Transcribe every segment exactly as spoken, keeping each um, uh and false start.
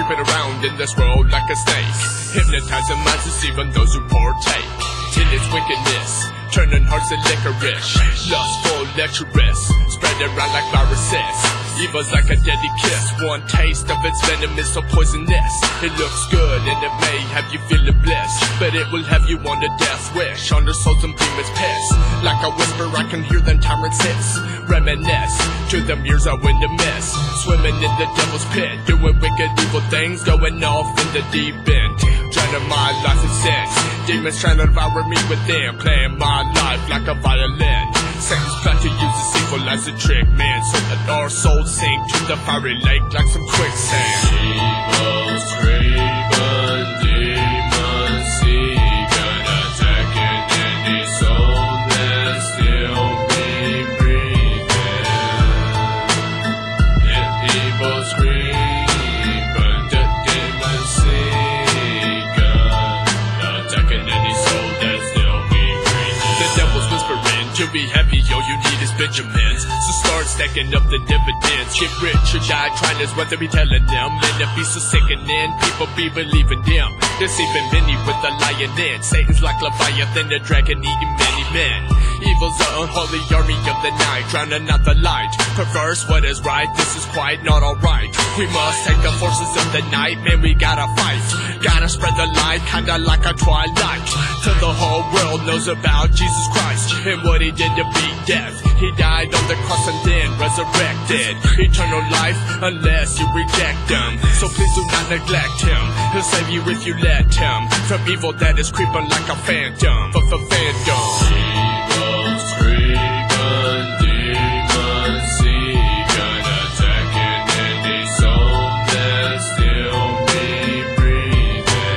creeping around in this world like a snake, hypnotizing minds, deceiving those who partake in its wickedness, turning hearts to licorice, lustful, lecherous, spread around like viruses. Evil's like a deadly kiss. One taste of its venom is so poisonous. It looks good and it may have you feeling bliss, but it will have you on a death wish, on their souls and demons piss. Like a whisper I can hear them tyrants hiss, reminisce to them years I went to miss, swimming in the devil's pit, doing wicked evil things, going off in the deep end, drowning my life in sins. Demons trying to devour me within, playing my life like a violin. Satan's plan to use this evil as a trick, man, so that our souls sink to the fiery lake like some quicksand. Evil screaming, demons seeking, attacking any soul that still be breathing. If evil screaming, the demons seeking, attacking any soul that still be breathing. The devil's whispering, to be happy, yo, you need is Benjamins. So start stacking up the dividends. Get rich or die trying is what they be telling them. And it be so sickening, people be believing them. Deceiving many with the lion in. Satan's like Leviathan, the dragon eating many men. Evil's the unholy army of the night, drowning out the light. Perverse what is right, this is quite not alright. We must take the forces of the night, man, we gotta fight. Gotta spread the light, kinda like a twilight, till the whole world knows about Jesus Christ and what he did to beat death. He died on the cross and then resurrected. Eternal life unless you reject him. So please do not neglect him. He'll save you if you let him from evil that is creeping like a phantom. For for phantom. Evil screaming, demons seeking, attacking any soul that still be breathing.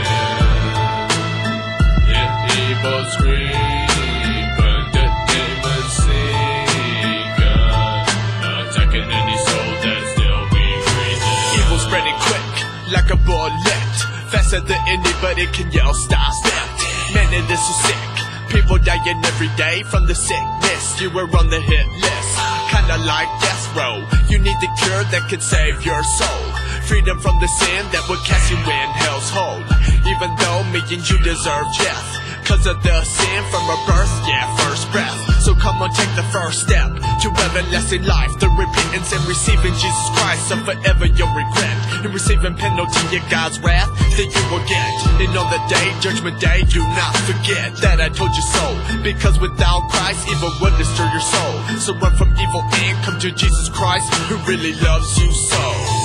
If evil screaming, the demons seeking, attacking any soul that still be breathing. Evil spreading quick like a bullet, faster than anybody can yell stop step. Man, it is so sick. People dying every day from the sickness. You were on the hit list, kinda like death row. You need the cure that can save your soul, freedom from the sin that would cast you in hell's hole. Even though me and you deserve death, cause of the sin from our birth, yeah, first breath. So come on, take the first step to everlasting life, the repentance and receiving Jesus Christ. So forever you'll regret, and receiving penalty of God's wrath that you will get. And on the day, judgment day, do not forget that I told you so, because without Christ, evil would destroy your soul. So run from evil and come to Jesus Christ, who really loves you so.